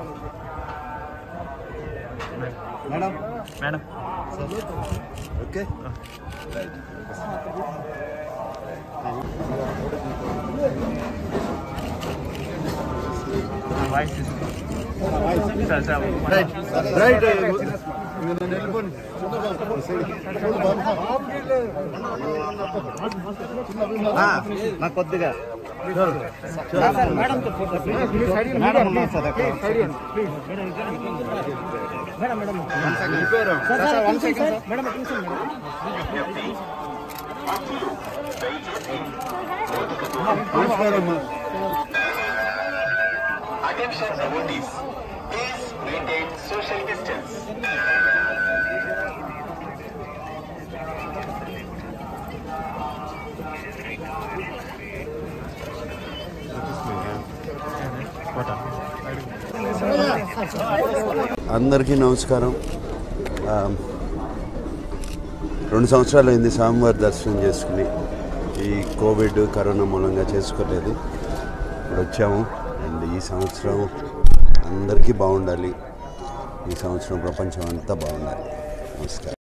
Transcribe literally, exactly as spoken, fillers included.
Madam madam okay voice right right నాకు కొద్దిగా madam Attention devotees, please maintain social distance. అందరికీ నమస్కారం. రెండు సంవత్సరాలు అయింది స్వామివారి దర్శనం చేసుకుని. ఈ కోవిడ్ కరోనా మూలంగా చేసుకోలేదు. ఇప్పుడు వచ్చాము. అండ్ ఈ సంవత్సరం అందరికీ బాగుండాలి. ఈ సంవత్సరం ప్రపంచం అంతా బాగుండాలి. నమస్కారం.